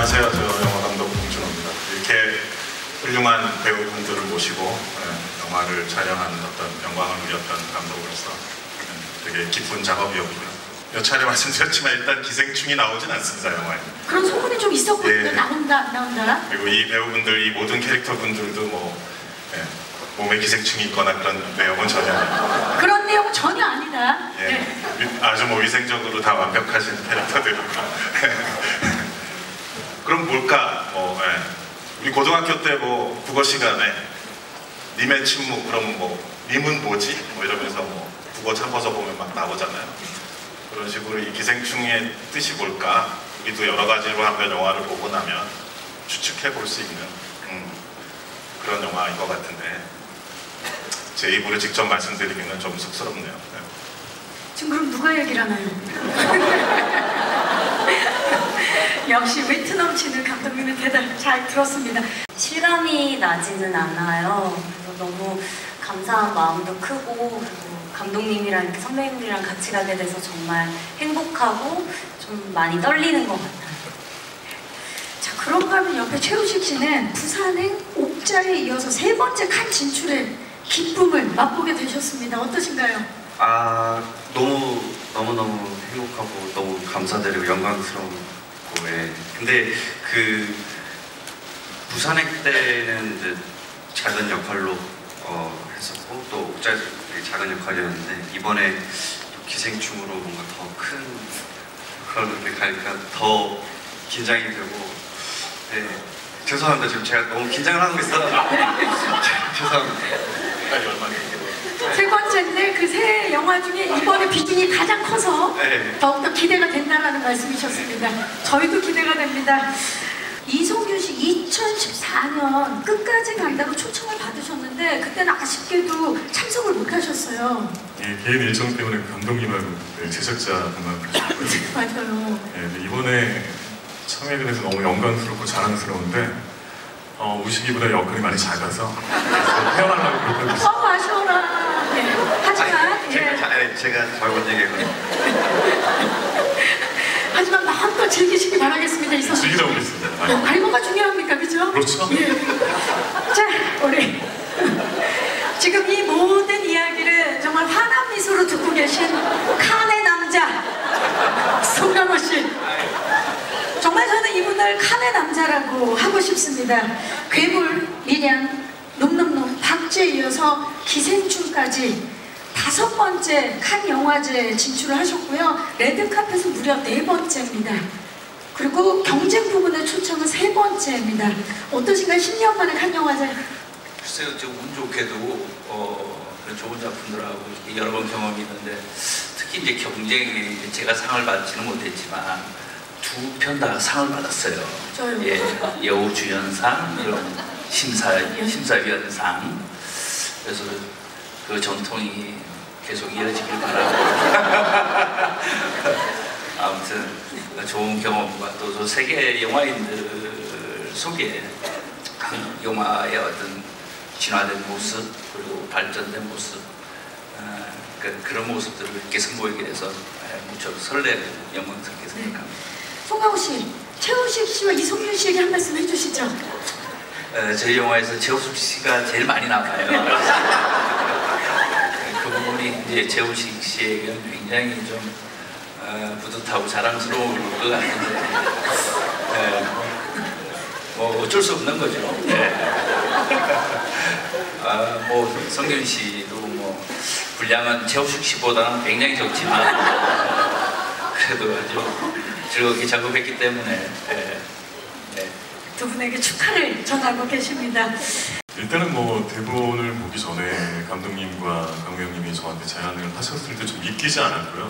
안녕하세요. 저 영화감독 봉준호입니다. 이렇게 훌륭한 배우분들을 모시고 영화를 촬영하는 어떤 영광을 누렸던 감독으로서 되게 기쁜 작업이었고요. 몇 차례 말씀드렸지만 일단 기생충이 나오진 않습니다, 영화에. 그런 소문이 좀 있었거든요. 예. 나온다, 안 나온다. 그리고 이 배우분들, 이 모든 캐릭터분들도 몸에 기생충이 있거나 그런 내용은 전혀 아닙니다. 그런 내용은 전혀 아니다. 예. 네. 아주 위생적으로 다 완벽하신 캐릭터들입니다. 그럼 뭘까? 우리 고등학교 때 국어 시간에 님의 침묵, 그럼 님은 뭐지? 이러면서 국어 잡아서 보면 막 나오잖아요. 그런 식으로 이 기생충의 뜻이 뭘까? 우리도 여러 가지로 한번 영화를 보고 나면 추측해 볼 수 있는 그런 영화인 것 같은데 제 입으로 직접 말씀드리기는 좀 쑥스럽네요. 지금 그럼 누가 얘기를 하나요? 역시 위트 넘치는 감독님의 대답 잘 들었습니다. 실감이 나지는 않아요. 그래서 너무 감사한 마음도 크고, 그리고 감독님이랑 이렇게 선배님들이랑 같이 가게 돼서 정말 행복하고 좀 많이 떨리는 것 같아요. 자, 그런가 하면 옆에 최우식 씨는 부산행 옥자에 이어서 세 번째 칸 진출의 기쁨을 맛보게 되셨습니다. 어떠신가요? 너무너무 행복하고 너무 감사드리고 영광스러운 거에, 근데 부산행 때는 이제 작은 역할로 했었고 또 옥자에서 되게 작은 역할이었는데 이번에 기생충으로 뭔가 더 큰 역할로 가니까 더 긴장이 되고, 네, 죄송합니다. 지금 제가 너무 긴장을 하고 있어요. 죄송합니다. 세 번째인데 그 세 영화 중에 이번에 비중이 가장 커서 네. 더욱더 기대가 된다는 말씀이셨습니다. 저희도 기대가 됩니다. 이성균 씨 2014년 끝까지 간다고 초청을 받으셨는데 그때는 아쉽게도 참석을 못하셨어요. 예, 개인 일정 때문에 감독님하고 제작자분만 가셨고요. 맞아요. 예, 이번에 참여하게 돼서 너무 영광스럽고 자랑스러운데 우식이보다 역할이 많이 작아서 헤어나려고 그렇게 했어요. 아쉬워라. 예. 하지만 제가 잘못 얘기했거든요. 하지만 마음껏 즐기시기 바라겠습니다. 이성균 씨. 즐기다 보겠습니다. 발모가 중요합니까? 그죠? 그렇죠. 예. 자, 우리 지금 이 모든 이야기를 정말 환한 미소로 듣고 계신 칸의 남자 송강호 씨. 정말 저는 이분을 칸의 남자라고 하고 싶습니다. 괴물, 밀양, 놈놈놈, 박쥐에 이어서 기생충까지 5번째 칸 영화제에 진출을 하셨고요. 레드카펫은 무려 4번째입니다. 그리고 경쟁 부분의 초청은 3번째입니다. 어떠신가요? 10년 만에 칸 영화제. 글쎄요, 좀 운 좋게도 그런 좋은 작품들하고 여러 번 경험이 있는데, 특히 이제 경쟁에 제가 상을 받지는 못했지만 2편 다 상을 받았어요. 저요. 예, 여우주연상, 이런 심사위원상. 그래서 그 전통이 계속 이어지길 바라고. 아무튼 좋은 경험과 또 세계 영화인들 속에 영화의 어떤 진화된 모습, 그리고 발전된 모습, 그런 모습들을 이렇게 선보이게 돼서 무척 설레고 영광스럽게 생각합니다. 송강호 씨, 최우식 씨와 이성균 씨에게 한 말씀 해주시죠. 저희 영화에서 최우식 씨가 제일 많이 나와요. 그 부분이 이제 최우식 씨에게 굉장히 좀 뿌듯하고 자랑스러울 것 같은데, 어쩔 수 없는 거죠. 성균 씨도 분량은 최우식 씨보다는 굉장히 적지만 그래도 아주 즐겁게 작업했기 때문에 두 분에게 축하를 전하고 계십니다. 일단은 대본을 보기 전에 감독님과 강우영님이 저한테 제안을 하셨을 때 좀 믿기지 않았고요.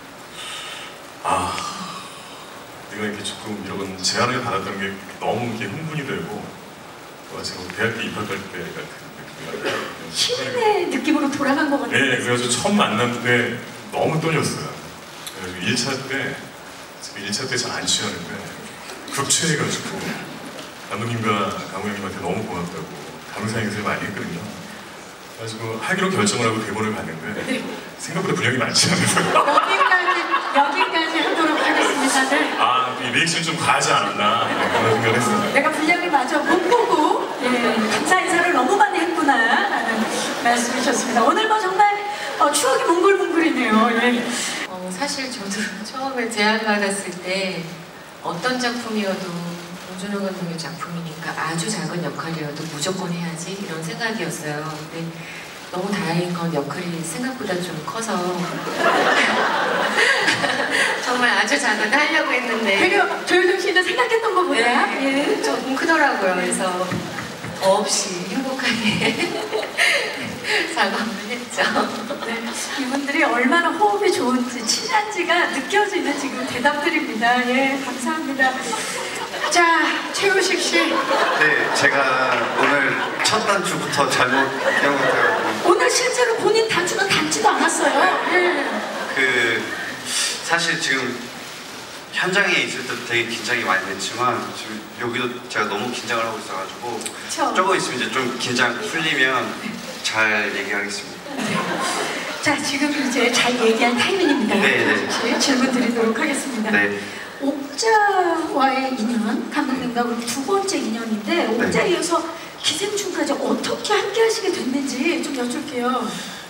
내가 이렇게 조금 이런 제안을 받았던 게 너무 이렇게 흥분이 되고 제가 대학교 입학할 때 같은 느낌이랄까요? 신인의 느낌으로 돌아간 것 같아요. 네, 그래서 처음 만났는데 너무 떨렸어요. 그래서 1차 때 잘 안 취하는데 급취해가지고 감독님과 강우영님한테 너무 고맙다고 감사 인사를 많이 했거든요. 그래가지고 하기로 결정을 하고 대본을 봤는데 생각보다 분량이 많지 않아서요. 여기까지 하도록 하겠습니다. 네. 이 리액션이 좀 과하지 않았나 그런 생각을 했습니다. 내가 분량을 마저 못 보고 감사 인사를 너무 많이 했구나라는 말씀이셨습니다. 오늘 뭐 정말 추억이 몽글몽글이네요. 예. 사실 저도 처음에 제안받았을 때 어떤 작품이어도 봉준호 감독의 작품이니까 아주 작은 역할이어도 무조건 해야지 이런 생각이었어요. 근데 너무 다행인 건 역할이 생각보다 좀 커서 정말 아주 작은 하려고 했는데 되려 조효정 씨는 생각했던 것보다 네, 조금 크더라고요. 그래서 없이 행복하게 작업을 했죠. 네, 이분들이 얼마나 호흡이 좋은지 친한지가 느껴지는 지금 대답들입니다. 예, 감사합니다. 자, 최우식 씨. 네, 제가 오늘 첫 단추부터 잘못 기억을 해가지고 오늘 실제로 본인 단추는 닮지도 않았어요. 예. 사실 지금 현장에 있을 때 되게 긴장이 많이 됐지만 지금 여기도 제가 너무 긴장을 하고 있어가지고 그쵸. 조금 있으면 이제 좀 긴장 풀리면 잘 얘기하겠습니다. 자, 지금 이제 잘 얘기할 타이밍입니다. 네. 혹시 질문 드리도록 하겠습니다. 네. 옥자와의 인연, 감독님과 그럼 두 번째 인연인데 옥자에 이어서 기생충까지 어떻게 함께 하시게 됐는지 좀 여쭐게요.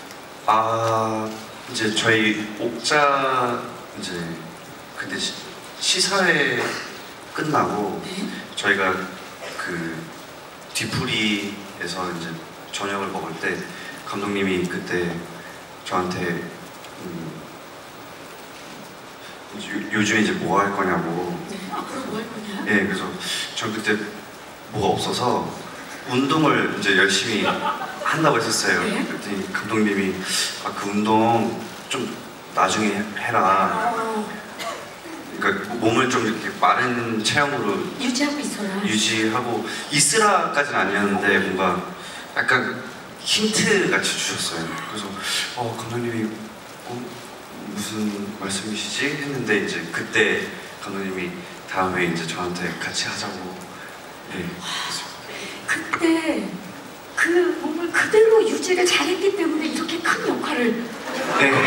이제 저희 옥자 이제 근데 시사회 끝나고 저희가 그 뒤풀이에서 이제 저녁을 먹을 때 감독님이 그때 저한테 요즘에 이제 뭐 할 거냐고. 앞으로 뭐 할 거냐? 예, 그래서 전 그때 뭐가 없어서 운동을 이제 열심히 한다고 했었어요. 네? 그랬더니 감독님이 그 운동 좀 나중에 해라. 그러니까 몸을 좀 이렇게 마른 체형으로 유지하고 있어라. 유지하고 있으라까지는 아니었는데 뭔가 약간 힌트 같이 주셨어요. 그래서 감독님이 무슨 말씀이시지 했는데 이제 그때 감독님이 다음에 이제 저한테 같이 하자고. 네. 그때 그 몸을 그대로 유지를 잘했기 때문에 이렇게 큰 역할을 네.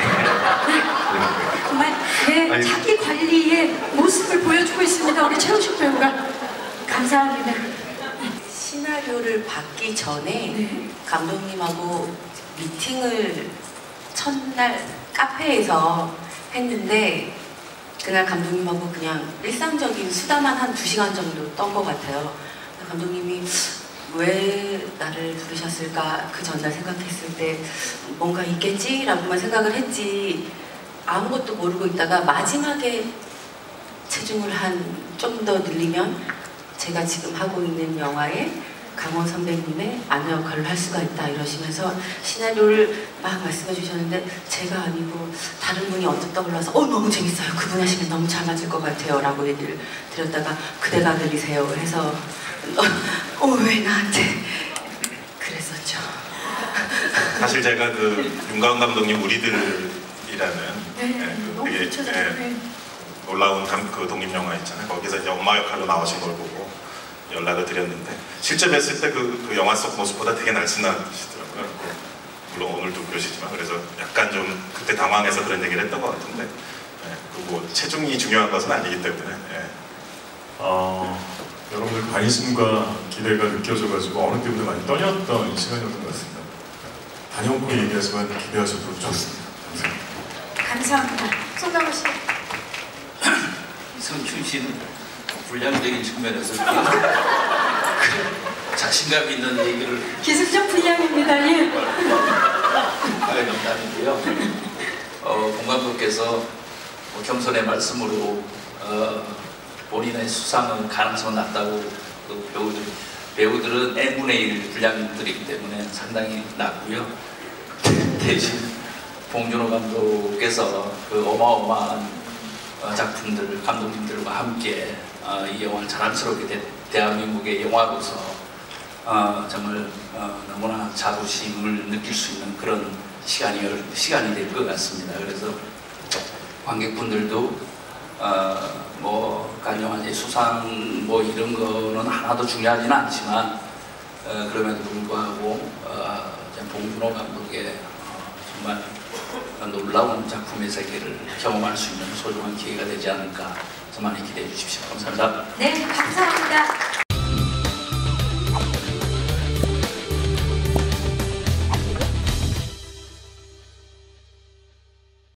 정말 아니, 자기 관리의 모습을 보여주고 있습니다. 우리 최우식 배우가 감사합니다. 시나리오를 받기 전에 네. 감독님하고 미팅을 첫날 카페에서 했는데 그날 감독님하고 그냥 일상적인 수다만 한 2시간 정도 떤 것 같아요. 감독님이 왜 나를 부르셨을까 그 전날 생각했을 때 뭔가 있겠지? 라고만 생각을 했지 아무것도 모르고 있다가 마지막에 체중을 좀 더 늘리면 제가 지금 하고 있는 영화에 강원 선배님의 아내 역할을 할 수가 있다 이러시면서 시나리오를 막 말씀해 주셨는데 제가 아니고 다른 분이 언뜻 떠올라서 너무 재밌어요. 그분 하시면 너무 잘 맞을 것 같아요 라고 얘기를 드렸다가 그대가 들리세요 해서 왜 나한테 그랬었죠. 사실 제가 그 윤가은 감독님 우리들이라는 너무 되게 좋죠. 놀라운 그 독립영화 있잖아요. 거기서 이제 엄마 역할로 나오신 걸 보고 연락을 드렸는데 실제 뵀을 때 그 영화 속 모습보다 되게 날씬하시더라고요. 물론 오늘도 그러시지만 그래서 약간 좀 그때 당황해서 그런 얘기를 했던 것 같은데 그리고 체중이 중요한 것은 아니기 때문에 여러분들 관심과 기대가 느껴져가지고 어느 때보다 많이 떨렸던 시간이었던 것 같습니다. 단연코 얘기하지만 기대하셔도 좋습니다. 감사합니다. 감사합니다. 송강호 씨. 이성춘 씨는 분량적인 측면에서 자신감 있는 얘기를 기승전 분량입니다. 예. 농담이고요. 공 감독께서 겸손의 말씀으로 본인의 수상은 가능성은 낮다고 배우들은 n분의 1 분량들이기 때문에 상당히 낮고요. 대신 봉준호 감독께서 그 어마어마한 작품들, 감독님들과 함께 이 영화를 자랑스럽게 대한민국의 영화로서 정말 너무나 자부심을 느낄 수 있는 그런 시간이 될 것 같습니다. 그래서 관객분들도 간영화제 수상 이런 거는 하나도 중요하지는 않지만 그럼에도 불구하고 봉준호 감독의 정말 놀라운 작품의 세계를 경험할 수 있는 소중한 기회가 되지 않을까 더 많이 기대해 주십시오. 감사합니다. 네, 감사합니다.